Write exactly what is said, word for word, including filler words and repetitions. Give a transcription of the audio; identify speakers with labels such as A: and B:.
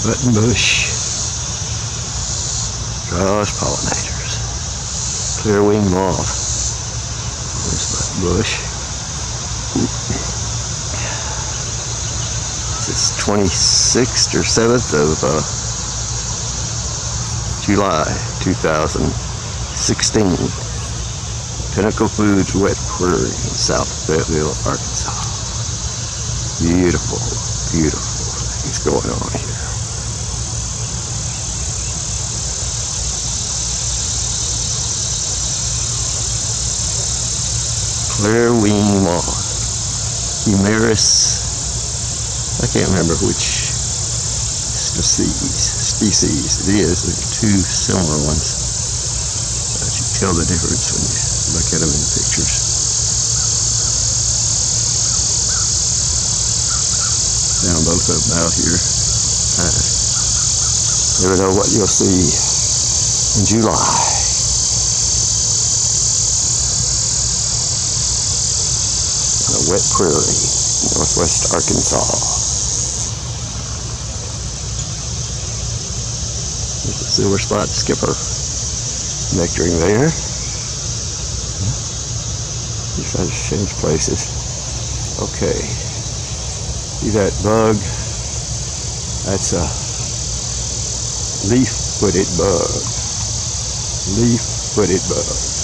A: buttonbush, draws pollinators, clear-winged moth. There's buttonbush. It's twenty-sixth or seventh of uh, July two thousand sixteen. Pinnacle Foods Wet Prairie in South Fayetteville, Arkansas. Beautiful, beautiful things going on here. Clear-winged moth, Humerus. I can't remember which species. Species it is. There are two similar ones. But you tell the difference when you look at them in the pictures. Found both of them out here. Uh, never know what you'll see in July. On a wet prairie, northwest Arkansas. There's a silver spot skipper nectaring there. Just had to change places. Okay. See that bug? That's a leaf-footed bug. Leaf-footed bug.